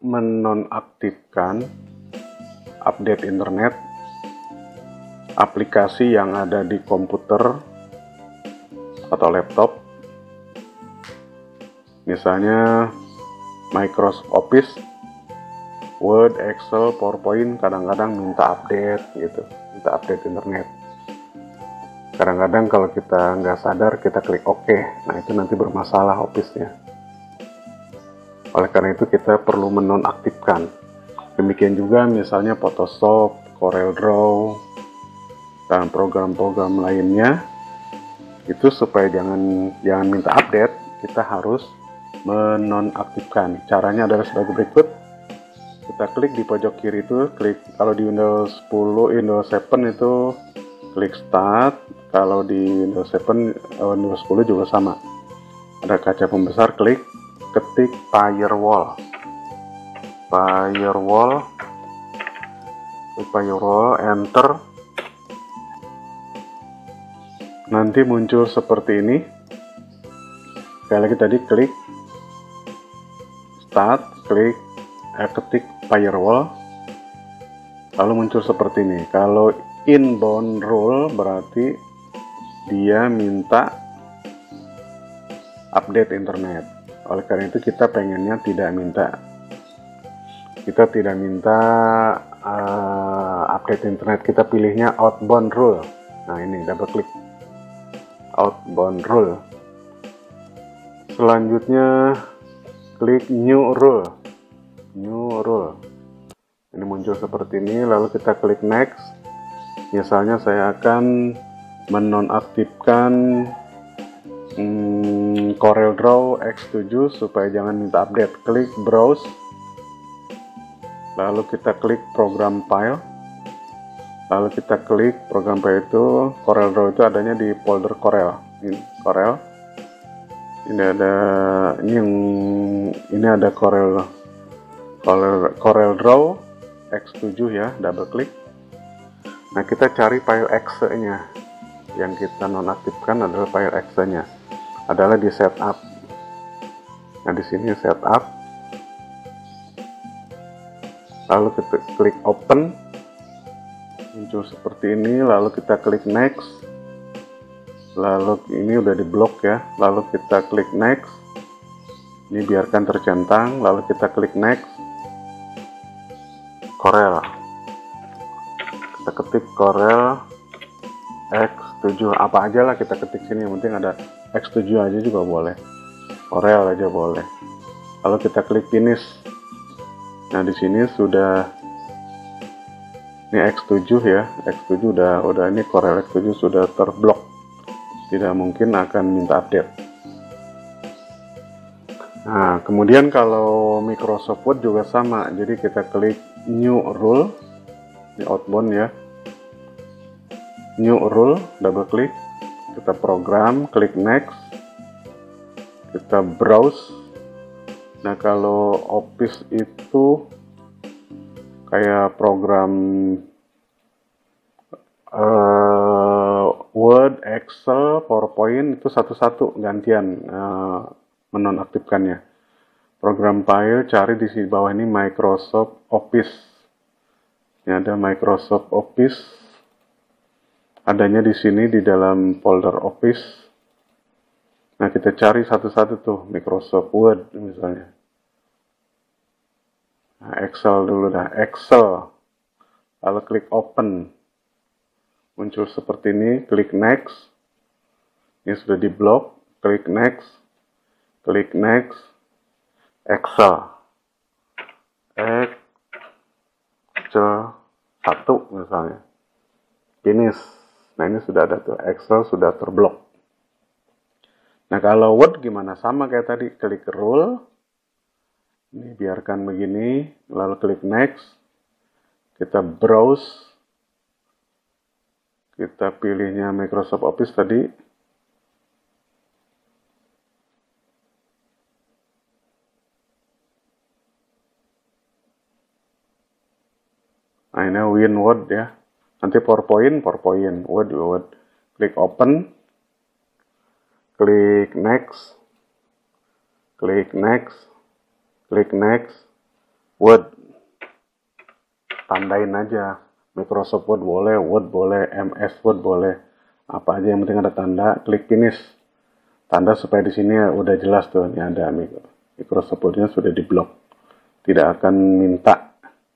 menonaktifkan update internet aplikasi yang ada di komputer atau laptop, misalnya Microsoft Office, Word, Excel, PowerPoint kadang-kadang minta update gitu, minta update internet. Kadang-kadang kalau kita nggak sadar kita klik OK, nah itu nanti bermasalah Office-nya. Oleh karena itu kita perlu menonaktifkan. Demikian juga misalnya Photoshop, CorelDRAW, dan program-program lainnya, itu supaya jangan minta update, kita harus menonaktifkan. Caranya adalah sebagai berikut. Kita klik di pojok kiri itu, klik kalau di Windows 10, Windows 7 itu klik Start. Kalau di Windows 7, Windows 10 juga sama. Ada kaca pembesar, klik ketik firewall, enter. Nanti muncul seperti ini. Sekali lagi tadi klik Start, klik ketik firewall, lalu muncul seperti ini. Kalau inbound rule berarti dia minta update internet. Oleh karena itu kita pengennya tidak minta update internet. Kita pilihnya outbound rule. Nah ini, double klik outbound rule. Selanjutnya klik new rule. Ini muncul seperti ini, lalu kita klik next. Misalnya saya akan menonaktifkan CorelDRAW X7 supaya jangan minta update. Klik browse, lalu kita klik program file, lalu kita klik program file itu. CorelDRAW itu adanya di folder Corel. Ini Corel, ini ada CorelDRAW X7 ya, double klik. Nah kita cari file exe nya. Yang kita nonaktifkan adalah file exe nya, adalah di setup. Nah di sini setup, lalu kita klik open, muncul seperti ini, lalu kita klik next, lalu ini udah diblok ya, lalu kita klik next, ini biarkan tercentang, lalu kita klik next. Corel, kita ketik Corel X7, apa aja lah kita ketik sini, yang penting ada X7 aja juga boleh, Corel aja boleh. Lalu kita klik finish. Nah di sini sudah, ini X7 ya, X7 udah ini Corel X7 sudah terblok, tidak mungkin akan minta update. Nah kemudian kalau Microsoft Word juga sama, jadi kita klik new rule, ini outbound ya, new rule, double klik, kita program, klik next, kita browse. Nah kalau Office itu kayak program Word, Excel, PowerPoint itu satu-satu gantian menonaktifkannya. Program file, cari di sini bawah ini Microsoft Office. Ini ada Microsoft Office, adanya di sini di dalam folder Office. Nah kita cari satu-satu tuh, Microsoft Word misalnya. Nah, Excel dulu dah, Excel. Lalu klik open. Muncul seperti ini, klik next. Ini sudah diblok, klik next. Klik next. Excel. Excel 1 misalnya. Finish. Nah ini sudah ada tuh, Excel sudah terblok. Nah kalau Word gimana? Sama kayak tadi, klik rule. Ini biarkan begini, lalu klik next. Kita browse. Kita pilihnya Microsoft Office tadi. Nah ini WinWord ya. Nanti PowerPoint, Word. Klik open. Klik next. Word, tandain aja. Microsoft Word boleh, Word boleh, MS Word boleh, apa aja yang penting ada tanda. Klik finish, tanda supaya di sini udah jelas tuh, ini ada Microsoft Word-nya sudah diblok. Tidak akan minta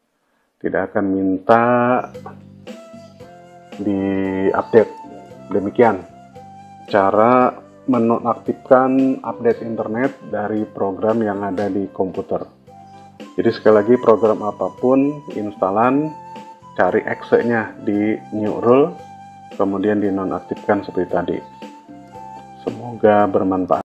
di-update. Demikian cara menonaktifkan update internet dari program yang ada di komputer. Jadi sekali lagi, program apapun instalan, cari exe-nya di new rule, kemudian dinonaktifkan seperti tadi. Semoga bermanfaat.